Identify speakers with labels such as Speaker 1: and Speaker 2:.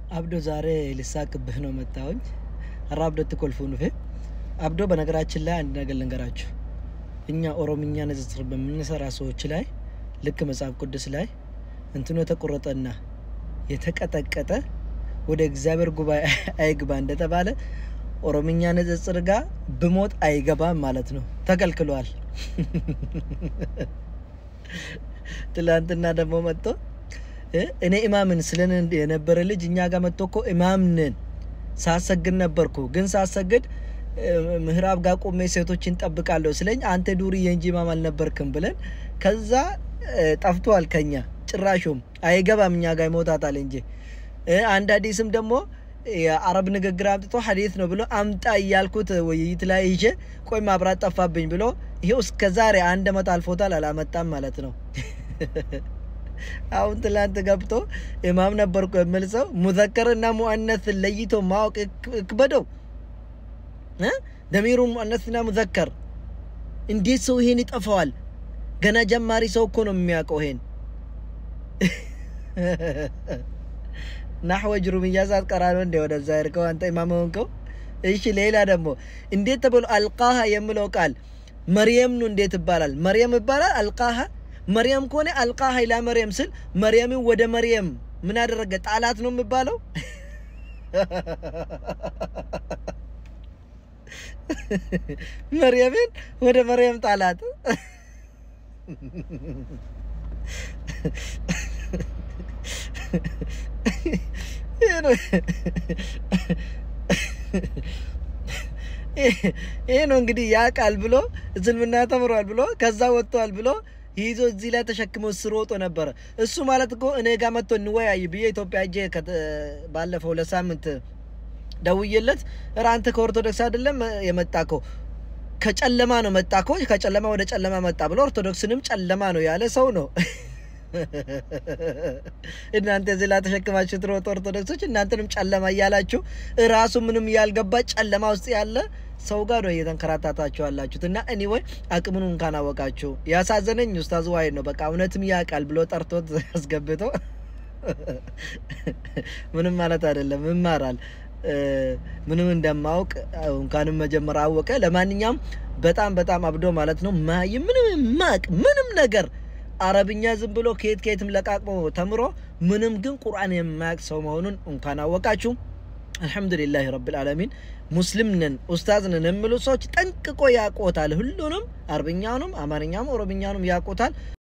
Speaker 1: عبدو زاري لساك بهنو متاوج الرابدو تكلفون فيه عبدو بنقراتش الله عندنا قل نقراتشو إنيا أورومينيا نزتر بمنسر عصوش لاي لك مصعب قدس لاي انتنو تقرطنا يتكتكتا ወደ እግዚአብሔር ጉባኤ አይግባ እንደተባለ ኦሮሚኛ ንጽጽር ጋር በሞት አይገባም ማለት ነው ተከልክሏል ትላንትና ደግሞ መጥቶ እኔ ኢማምን ስለነ የነበረ ልጅ እኛ ጋር መጥቶ እኮ ኢማም ነን ሳሰግድ ነበርኩ ግን ሳሰግድ ምህራብ ጋር ቆሜ ሴቶችን ጠብቃለሁ ስለኝ አንተ ዱርዬ እንጂ ኢማም አልነበርክም ብለን ከዛ ጠፍቷል ከኛ ጭራሹም አይገባም እኛ ጋር ይሞታታል እንጂ አንድ ሐዲስም ደግሞ የአረብ ንግግር አምጥቶ ሐዲስ ነው ብሎ አምጣ ይያልኩት ወይይት ላይ ይዤ ቆይ ማብራት ጠፋብኝ ብሎ ይሄው እስከ ዛሬ አንድ አመት አልፎታል አላመጣም ማለት ነው አሁን ትላንት ገብቶ ኢማም ነበርኩ የምልሰው ሙዘከርና ሙአነስ ለይቶ ማወቅ ከበደው ደሚሩ ሙአነስና ሙዘከር እንዴት ሰው ይሄን ይጠፋዋል ገና ጀማሪ ሰው እኮ ነው የሚያውቀው ይሄን نحو جروميات قرانو እንደ ወደ ዛይርከው አንተ ኢማሙንከው እሺ ሌላ ደግሞ እንዴት ተብሎ አልቃሃ የሚለው ቃል መርየም ነው እንዴት ይባላል መርየም ይባላል አልቃሃ መርየም ኮኔ አልቃሃ ኢላ መርየም ስል መርየምን ወደ መርየም ምን አደረገ ጣላት ነው የሚባለው መርየምን ወደ መርየም ጣላት ይሄ ነው እንግዲህ ያ ቃል ብሎ ዝልምና ተምሯል ብሎ ከዛ ወጥቷል ብሎ ይዞ እዚህ ላይ ተሸክሞ ስሮጦ ነበር እሱ ማለት እኮ እኔ ጋር መጥቶ እንወያይ ብዬ ኢትዮጵያ እጄ ባለፈው ለሳምንት ደውዬለት ራንተ ከኦርቶዶክስ አይደለም የመጣከው ከጨለማ ነው መጣከው ከጨለማ ወደ ጨለማ መጣ ብሎ ኦርቶዶክስንም ጨለማ ነው ያለ ሰው ነው እናንተ ዘላ ተሸክማችሁ ትሮጥ ኦርቶዶክሶች እናንተንም ጨለማ ያያላችሁ ራሱ ምንም ያልገባ ጨለማ ውስጥ ያለ ሰው ጋር ነው እየተንከራታታችሁ አላችሁና anyway አቅሙን እንኳን አወቃችሁ ያሳዘነኝ ኡስታዝ ዋይ ነው በቃ እውነትም ያቃል ብሎ ጠርቶት ያስገብቶ ምንም ማለት አይደለም ይማራል ምንም እንደማውቅ እንኳንም መጀመር አወቀ ለማንኛውም በጣም አብዶ ማለት ነው ማይ ምንም ነገር አረብኛ ዝም ብሎ ከየትም ለቃቅሞ ተምሮ ምንም ግን ቁርአን የማያቅ ሰው መሆኑን እንኳን አወቃችሁ አልহামዱሊላህ ረብል ዓለሚን ሙስሊም ነን ኡስታዝ ነን የሚሉ ሰዎች ጠንቅቆ ያቆታል ሁሉንም አረብኛውንም አማርኛውንም ኦሮምኛውንም ያቆታል